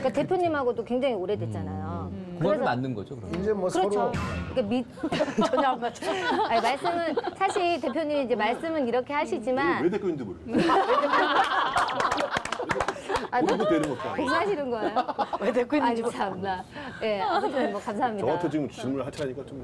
그러니까 대표님하고도 굉장히 오래됐잖아요. 그거는 맞는 거죠, 그럼. 이제 뭐 그렇죠. 서로 그러니까 전혀 안 맞죠. 아니, 말씀은 사실 대표님이 이제 말씀은 이렇게 하시지만 왜 대표인지 모르겠어요. 우리도 되는 것도 아니고. 사실은 거예요. 왜 듣고 있는지 아니 참나. 예, 아무튼 뭐 감사합니다. 저한테 지금 질문을 하차니까 좀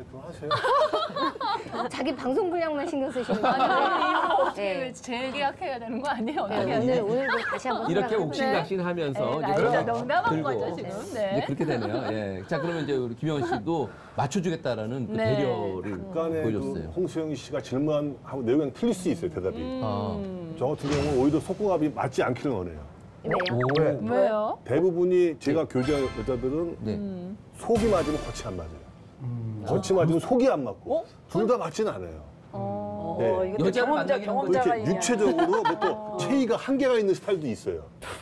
그만하세요. 자기 방송 분량만 신경 쓰시는 거예요. 왜 재계약해야 되는 거 아니에요? 어떻게 네, 해야 오늘도 다시 한번 이렇게 생각해보세요. 옥신각신하면서 네, 이제 아니죠. 그런 농담한 들고 거죠, 지금. 네. 이제 그렇게 되네요. 예. 자, 그러면 이제 우리 김영원 씨도 맞춰주겠다라는 그 네. 배려를 약간의 보여줬어요. 그 홍수영 씨가 질문하고 내용이 그냥 틀릴 수 있어요, 대답이. 아. 저 같은 경우는 오히려 속궁합이 맞지 않기를 원해요. 왜요? 오. 왜요? 대부분이 제가 교제한 여자들은 네. 속이 맞으면 겉이 안 맞아요. 겉이 맞으면 속이 안 맞고 둘 다 맞지는 않아요. 네. 이것도 여자를 경험자, 만나기는 경험자가 이렇게 육체적으로 또 체위가 한계가 있는 스타일도 있어요.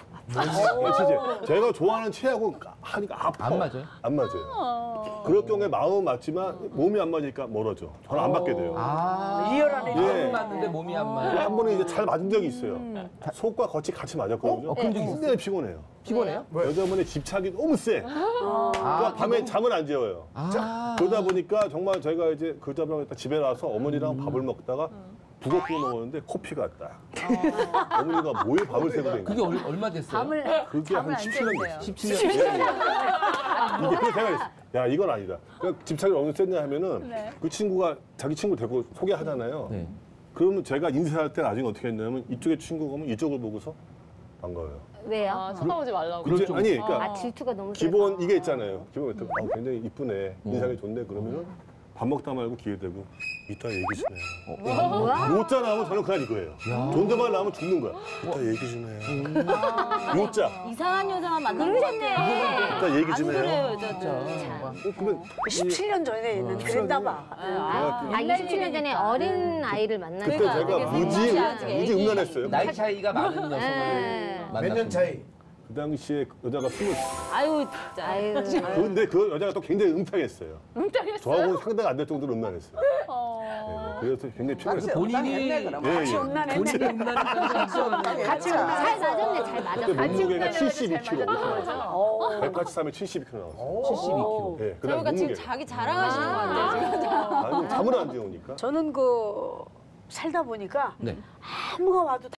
진짜 제가 좋아하는 체하고 하니까 아파. 안 맞아요? 안 맞아요. 그럴 경우에 마음은 맞지만 몸이 안 맞으니까 멀어져. 저는 안 맞게 돼요. 아. 리얼하네. 예. 마음은 맞는데 몸이 안 맞아. 한 번은 이제 잘 맞은 적이 있어요. 속과 겉이 같이 맞았거든요. 그런 적이 있어요? 굉장히 피곤해요. 피곤해요? 여자분의 집착이 너무 세. 그러니까 밤에 잠을 안 재워요. 아. 그러다 보니까 정말 저희가 이제 그 여자분랑 집에 와서 어머니랑 밥을 먹다가 북어국을 먹었는데 코피가 딱. 어머니가 뭐에 밥을 새고 된 그게 거야. 얼마 됐어요? 그게 한 잠을 안 17년 재우세요. 됐어요. 17년. 이게 그 생각이 있어요. 야, 이건 아니다. 그러니까 집착이 어느 셌냐 하면은 네. 그 친구가 자기 친구 데리고 소개하잖아요. 네. 그러면 제가 인사할 때 나중에 어떻게 했냐면 이쪽에 친구가 오면 이쪽을 보고서 반가워요. 왜요? 아, 쳐다보지 말라고. 그렇죠. 좀- 아니, 그러니까 아, 질투가 너무 기본 세서. 이게 있잖아요. 기본 같은 거. 굉장히 이쁘네. 인상이 좋네. 그러면은 밥 먹다 말고 기회 되고 이따 얘기 좀 해요. 뭐야? 요자 나오면 저는 그냥 이거예요. 존댓말 나오면 죽는 거야. 이따 얘기 좀 해요. 요자. 이상한 여자만 만난 것 같아. 이따 얘기 좀 해요. 그러면 17년 전에 있는 그랬나 봐. 아, 27년 전에 어린 아이를 만나서 그때 제가 무지 음란했어요. 나이 차이가 많은 녀석을 네. 몇 년 차이? 그 당시에 여자가 20. 아유 진짜. 아유. 근데 그 여자가 또 굉장히 음탕했어요. 음탕했어요? 저하고는 상대가 안 될 정도로 음란했어요. 네, 그래서 굉장히 피곤했어요. 본인이 예, 같이 예. 음란했네. 본인이 음란했다는 같이 잘 음란. 맞았네, 잘 맞았어. 그때 몸무게가 잘 72kg. 맞았던 183에 72kg 나왔어요. 72kg. 예, 그다음 저희가 지금 몸무게. 자기 자랑하시는 것 같아요. 지금. 아니, 잠을 안 재우니까. 저는 그 살다 보니까 네. 아무가 와도